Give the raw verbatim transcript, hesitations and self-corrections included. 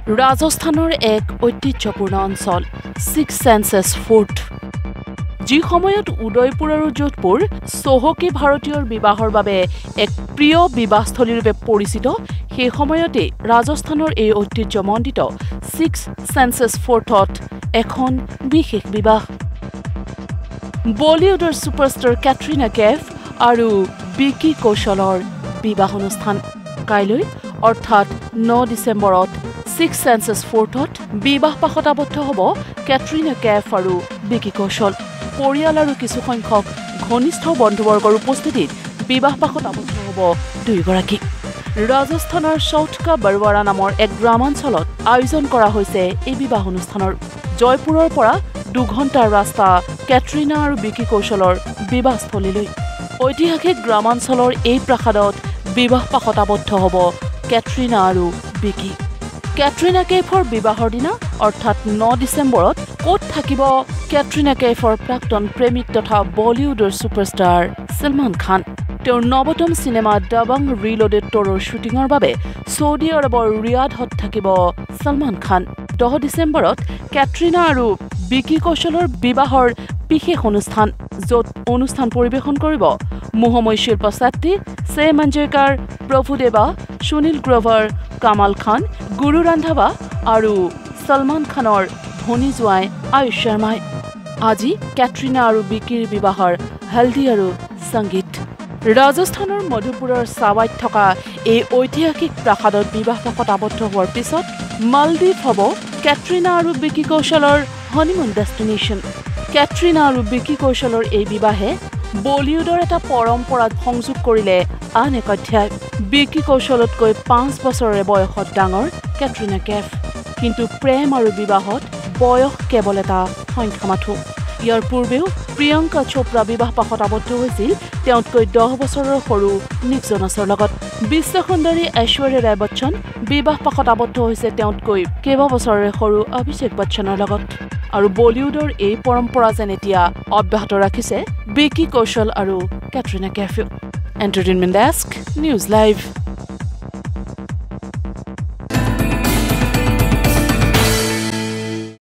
ৰাজস্থানৰ এক ঐতিহ্যপূৰ্ণ অঞ্চল ছিক্স সেন্সেছ ফোৰ্ট যি সময়ত উদয়পুৰ আৰু যোধপুৰ চহকী ভাৰতীয়ৰ বিবাহৰ বাবে এক প্ৰিয় বিবাহস্থলীৰূপে পৰিচিত সেই সময়তে ৰাজস্থানৰ এই ঐতিহ্যমণ্ডিত ছিক্স সেন্সেছ ফোৰ্টত এখন বিশেষ বিবাহ বলিউডৰ ছুপাৰষ্টাৰ কেটৰিনা কেফ আৰু বিকি কৌশলৰ বিবাহ অনুষ্ঠান কাইলৈ অৰ্থাৎ ন ডিচেম্বৰত ছিক্স সেন্সেছ ফোৰ্টত বিবাহ পাশত আবদ্ধ হ'ব কেটৰিনা কেফ আৰু বিকি কৌশল পৰিয়াল আৰু কিছু সংখ্যক ঘনিষ্ঠ বন্ধুবৰ্গৰ উপস্থিতিত বিবাহ পাশত আবদ্ধ হ'ব দুয়োগৰাকী ৰাজস্থানৰ চৌথকা বৰৱাৰা নামৰ এক গ্ৰামাঞ্চলত আয়োজন কৰা হৈছে এই বিবাহ অনুষ্ঠানৰ জয়পুৰৰ পৰা দুঘণ্টাৰ ৰাস্তা কেটৰিনা আৰু বিকি কৌশলৰ বিবাহস্থলীলৈ ঐতিহাসিক গ্ৰামাঞ্চলৰ এই প্ৰাসাদত বিবাহ পাশত আবদ্ধ হ'ব কেটৰিনা আৰু বিকি কেটৰিনা কেফৰ বিবাহৰ দিনা অৰ্থাৎ ন ডিচেম্বৰত ক'ত থাকিব কেটৰিনা কেফৰ প্ৰাক্তন প্ৰেমিক তথা বলিউডৰ ছুপাৰষ্টাৰ সলমান খান তেওঁৰ নৱতম চিনেমা ডাবাং ৰিলোডেড টৰৰ শ্বুটিঙৰ বাবে ছৌদি আৰবৰ ৰিয়াদত থাকিব সলমান খান দহ ডিচেম্বৰত কেটৰিনা আৰু বিকি কৌশলৰ বিবাহৰ বিশেষ অনুষ্ঠান য'ত অনুষ্ঠান পৰিৱেশন কৰিব মোহময় শিল্পা শেট্টি সে মঞ্জেকাৰ প্ৰভুদেৱা সুনীল গ্ৰোভাৰ কামাল খান গুৰু ৰান্ধাৱা আৰু সলমান খানৰ ধনী জোৱাই আয়ুষ শৰ্মাই আজি কেটৰিনা আৰু বিকিৰ বিবাহৰ হলদি আৰু সংগীত ৰাজস্থানৰ মধুপুৰৰ চাৱাইত থকা এই ঐতিহাসিক প্ৰাসাদত বিবাহ পাশত আবদ্ধ হোৱাৰ পিছত মালদ্বীপ হ'ব কেটৰিনা আৰু বিকি কৌশলৰ হনিমুন ডেষ্টিনেশ্যন কেটৰিনা আৰু বিকি কৌশলৰ এই বিবাহে বলিউডৰ এটা পৰম্পৰাত সংযোগ কৰিলে আন এক অধ্যায় বিকি কৌশলতকৈ পাঁচ বছৰৰে বয়সত ডাঙৰ কেটৰিনা কেফ কিন্তু প্ৰেম আৰু বিবাহত বয়স কেৱল এটা সংখ্যা মাথো ইয়াৰ পূৰ্বেও প্ৰিয়ংকা চোপ্ৰা বিবাহ পাশত আবদ্ধ হৈছিল তেওঁতকৈ দহ বছৰৰ সৰু নিক জোনাছৰ লগত বিশ্ব সুন্দৰী ঐশ্বৰ্যা ৰায় বচ্চন বিবাহ পাশত আবদ্ধ হৈছে তেওঁতকৈ কেইবা বছৰৰে সৰু অভিষেক বচ্চনৰ লগত আৰু বলিউডৰ এই পৰম্পৰা যেন এতিয়া অব্যাহত ৰাখিছে বিকি কৌশল আৰু কেটৰিনা কেফেও এণ্টাৰটেইনমেণ্ট ডেস্ক নিউজ লাইভ